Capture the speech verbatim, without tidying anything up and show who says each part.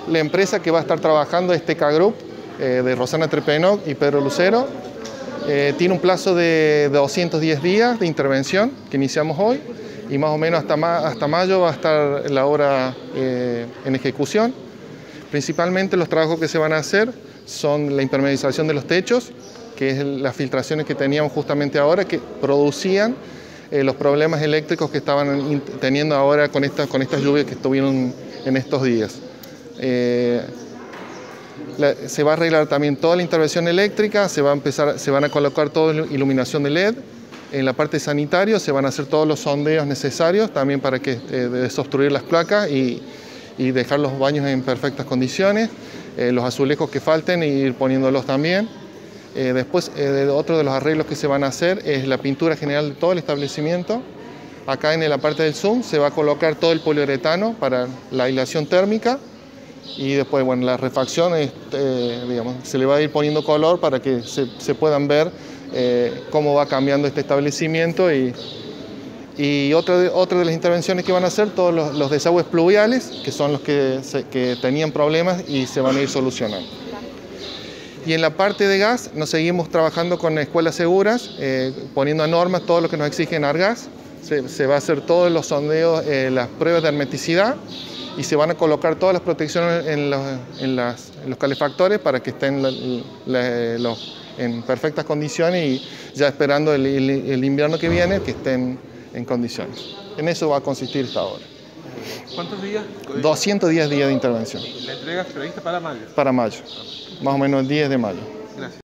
Speaker 1: La empresa que va a estar trabajando es T K Group, eh, de Rosana Trepenoc y Pedro Lucero. Eh, tiene un plazo de doscientos diez días de intervención que iniciamos hoy y más o menos hasta, ma hasta mayo va a estar la obra eh, en ejecución. Principalmente los trabajos que se van a hacer son la impermeabilización de los techos, que es las filtraciones que teníamos justamente ahora, que producían eh, los problemas eléctricos que estaban teniendo ahora con, esta, con estas lluvias que estuvieron en estos días. Eh, la, se va a arreglar también toda la intervención eléctrica, se, va a empezar, se van a colocar toda iluminación de L E D. En la parte sanitaria se van a hacer todos los sondeos necesarios también para que, eh, desobstruir las placas y, y dejar los baños en perfectas condiciones. Eh, los azulejos que falten e ir poniéndolos también. Eh, después, eh, otro de los arreglos que se van a hacer es la pintura general de todo el establecimiento. Acá en la parte del Zoom se va a colocar todo el poliuretano para la aislación térmica y después, bueno, la refacción, eh, digamos, se le va a ir poniendo color para que se, se puedan ver eh, cómo va cambiando este establecimiento y, y otra, de, otra de las intervenciones que van a hacer, todos los, los desagües pluviales, que son los que, se, que tenían problemas y se van a ir solucionando. Y en la parte de gas nos seguimos trabajando con escuelas seguras, eh, poniendo a norma todo lo que nos exige en Argas. Se, se va a hacer todos los sondeos, eh, las pruebas de hermeticidad y se van a colocar todas las protecciones en los, en las, en los calefactores para que estén la, la, los, en perfectas condiciones y ya esperando el, el, el invierno que viene que estén en condiciones. En eso va a consistir esta obra.
Speaker 2: ¿Cuántos días?
Speaker 1: doscientos diez días de intervención.
Speaker 2: ¿La entrega es prevista para mayo?
Speaker 1: Para mayo, más o menos el diez de mayo.
Speaker 2: Gracias.